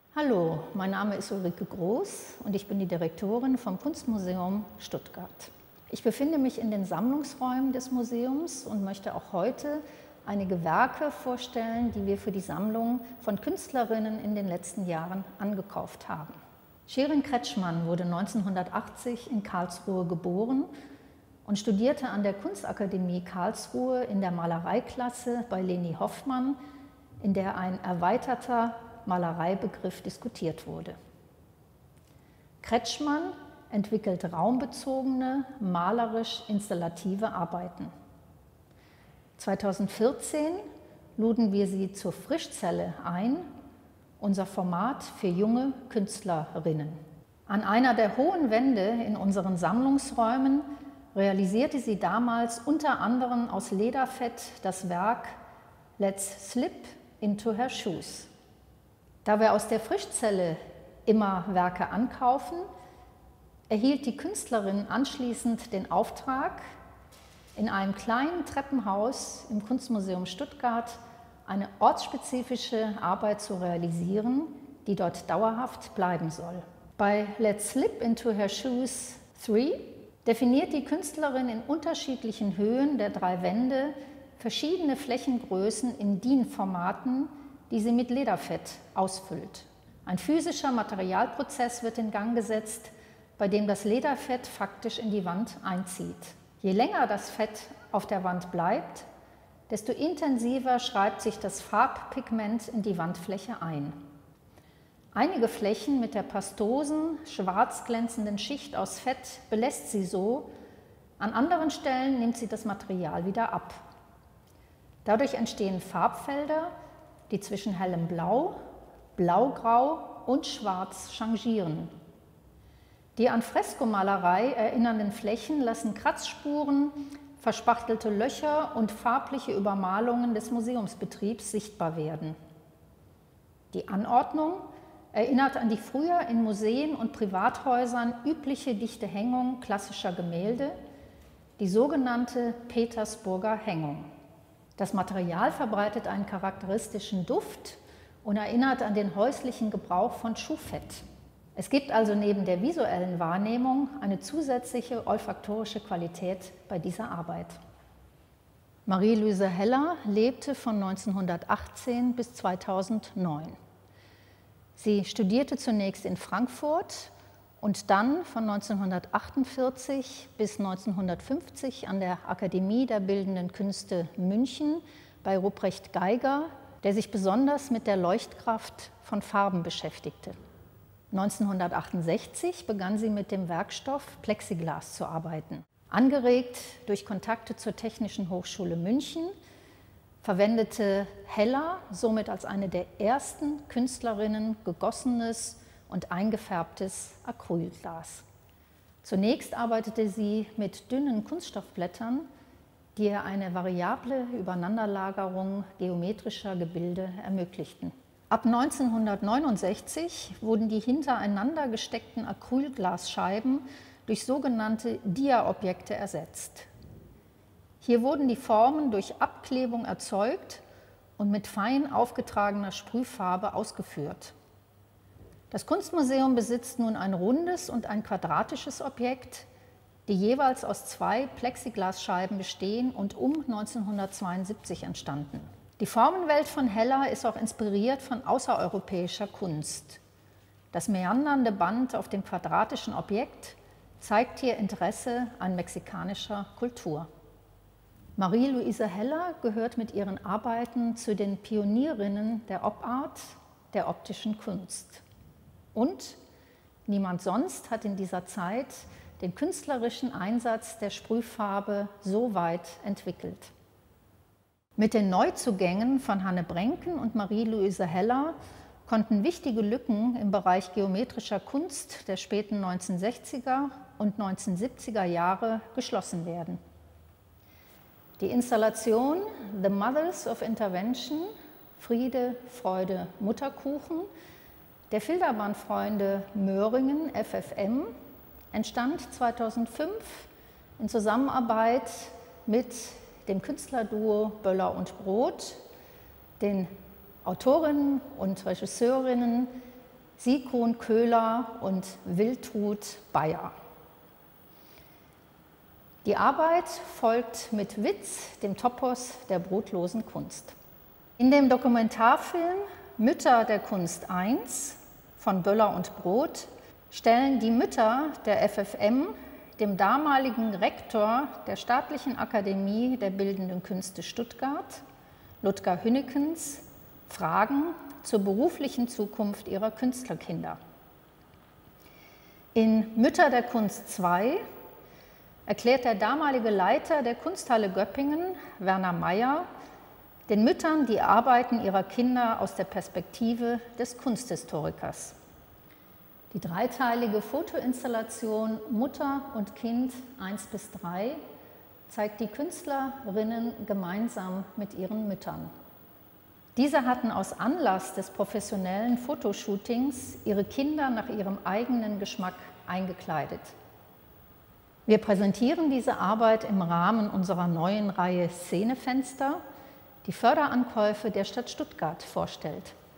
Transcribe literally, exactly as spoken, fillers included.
Hallo, mein Name ist Ulrike Groß und ich bin die Direktorin vom Kunstmuseum Stuttgart. Ich befinde mich in den Sammlungsräumen des Museums und möchte auch heute einige Werke vorstellen, die wir für die Sammlung von Künstlerinnen in den letzten Jahren angekauft haben. Shirin Kretschmann wurde neunzehnhundertachtzig in Karlsruhe geboren und studierte an der Kunstakademie Karlsruhe in der Malereiklasse bei Leni Hoffmann, in der ein erweiterter Malereibegriff diskutiert wurde. Kretschmann entwickelt raumbezogene, malerisch-installative Arbeiten. zweitausendvierzehn luden wir sie zur Frischzelle ein, unser Format für junge Künstlerinnen. An einer der hohen Wände in unseren Sammlungsräumen realisierte sie damals unter anderem aus Lederfett das Werk Let's Slip into Her Shoes. Da wir aus der Frischzelle immer Werke ankaufen, erhielt die Künstlerin anschließend den Auftrag, in einem kleinen Treppenhaus im Kunstmuseum Stuttgart eine ortsspezifische Arbeit zu realisieren, die dort dauerhaft bleiben soll. Bei Let's Slip into Her Shoes drei definiert die Künstlerin in unterschiedlichen Höhen der drei Wände verschiedene Flächengrößen in D I N-Formaten, die sie mit Lederfett ausfüllt. Ein physischer Materialprozess wird in Gang gesetzt, bei dem das Lederfett faktisch in die Wand einzieht. Je länger das Fett auf der Wand bleibt, desto intensiver schreibt sich das Farbpigment in die Wandfläche ein. Einige Flächen mit der pastosen, schwarz glänzenden Schicht aus Fett belässt sie so, an anderen Stellen nimmt sie das Material wieder ab. Dadurch entstehen Farbfelder, die zwischen hellem Blau, Blaugrau und Schwarz changieren. Die an Freskomalerei erinnernden Flächen lassen Kratzspuren, verspachtelte Löcher und farbliche Übermalungen des Museumsbetriebs sichtbar werden. Die Anordnung erinnert an die früher in Museen und Privathäusern übliche dichte Hängung klassischer Gemälde, die sogenannte Petersburger Hängung. Das Material verbreitet einen charakteristischen Duft und erinnert an den häuslichen Gebrauch von Schuhfett. Es gibt also neben der visuellen Wahrnehmung eine zusätzliche olfaktorische Qualität bei dieser Arbeit. Marie-Louise Heller lebte von neunzehnhundertachtzehn bis zweitausendneun. Sie studierte zunächst in Frankfurt und dann von neunzehnhundertachtundvierzig bis neunzehnhundertfünfzig an der Akademie der Bildenden Künste München bei Ruprecht Geiger, der sich besonders mit der Leuchtkraft von Farben beschäftigte. neunzehnhundertachtundsechzig begann sie mit dem Werkstoff Plexiglas zu arbeiten. Angeregt durch Kontakte zur Technischen Hochschule München verwendete Heller somit als eine der ersten Künstlerinnen gegossenes und eingefärbtes Acrylglas. Zunächst arbeitete sie mit dünnen Kunststoffblättern, die ihr eine variable Übereinanderlagerung geometrischer Gebilde ermöglichten. Ab neunzehnhundertneunundsechzig wurden die hintereinander gesteckten Acrylglasscheiben durch sogenannte Dia-Objekte ersetzt. Hier wurden die Formen durch Abklebung erzeugt und mit fein aufgetragener Sprühfarbe ausgeführt. Das Kunstmuseum besitzt nun ein rundes und ein quadratisches Objekt, die jeweils aus zwei Plexiglasscheiben bestehen und um neunzehnhundertzweiundsiebzig entstanden. Die Formenwelt von Heller ist auch inspiriert von außereuropäischer Kunst. Das meandernde Band auf dem quadratischen Objekt zeigt hier Interesse an mexikanischer Kultur. Marie-Louise Heller gehört mit ihren Arbeiten zu den Pionierinnen der Op-Art, der optischen Kunst. Und niemand sonst hat in dieser Zeit den künstlerischen Einsatz der Sprühfarbe so weit entwickelt. Mit den Neuzugängen von Hanne Brenken und Marie-Louise Heller konnten wichtige Lücken im Bereich geometrischer Kunst der späten neunzehnhundertsechziger und neunzehnhundertsiebziger Jahre geschlossen werden. Die Installation The Mothers of Intervention, Friede, Freude, Mutterkuchen der Filterbandfreunde Möhringen F F M entstand zweitausendfünf in Zusammenarbeit mit dem Künstlerduo Böller und Brot, den Autorinnen und Regisseurinnen Sigrun Köhler und Wiltrud Bayer. Die Arbeit folgt mit Witz dem Topos der brotlosen Kunst. In dem Dokumentarfilm Mütter der Kunst eins von Böller und Brot stellen die Mütter der F F M dem damaligen Rektor der Staatlichen Akademie der Bildenden Künste Stuttgart, Ludger Hünnekens, Fragen zur beruflichen Zukunft ihrer Künstlerkinder. In Mütter der Kunst zwei erklärt der damalige Leiter der Kunsthalle Göppingen, Werner Meyer, den Müttern die Arbeiten ihrer Kinder aus der Perspektive des Kunsthistorikers. Die dreiteilige Fotoinstallation Mutter und Kind eins bis drei zeigt die Künstlerinnen gemeinsam mit ihren Müttern. Diese hatten aus Anlass des professionellen Fotoshootings ihre Kinder nach ihrem eigenen Geschmack eingekleidet. Wir präsentieren diese Arbeit im Rahmen unserer neuen Reihe Szenefenster, die Förderankäufe der Stadt Stuttgart vorstellt.